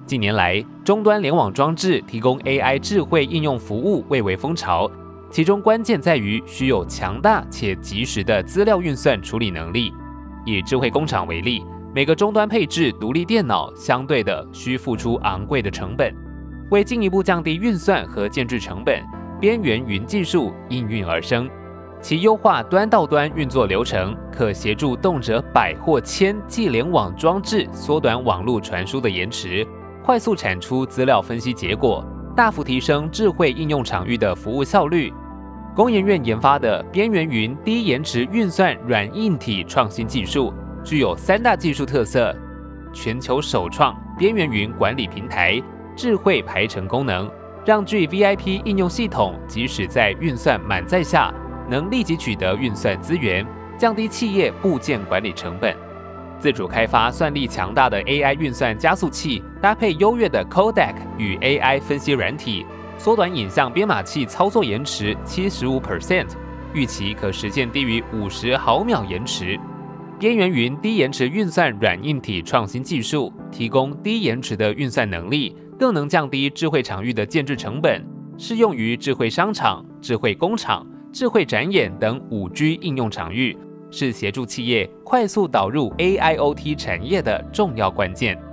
近年来，终端联网装置提供 AI 智慧应用服务蔚为风潮，其中关键在于需有强大且及时的资料运算处理能力。以智慧工厂为例，每个终端配置独立电脑，相对的需付出昂贵的成本。为进一步降低运算和建制成本，边缘云技术应运而生。其优化端到端运作流程，可协助动辄100或1000际联网装置缩短网络传输的延迟，快速产出资料分析结果，大幅提升智慧应用场域的服务效率。工研院研发的边缘云低延迟运算软硬体创新技术，具有3大技术特色：全球首创边缘云管理平台、智慧排程功能，让具 VIP 应用系统即使在运算满载下，能立即取得运算资源，降低企业部件管理成本。自主开发算力强大的 AI 运算加速器，搭配优越的 Codec 与 AI 分析软体，缩短影像编码器操作延迟 75%， 预期可实现低于50毫秒延迟。边缘云低延迟运算软硬体创新技术，提供低延迟的运算能力，更能降低智慧场域的建制成本，适用于智慧商场、智慧工厂、智慧展演等5G 应用场域，是协助企业快速导入 AIoT 产业的重要关键。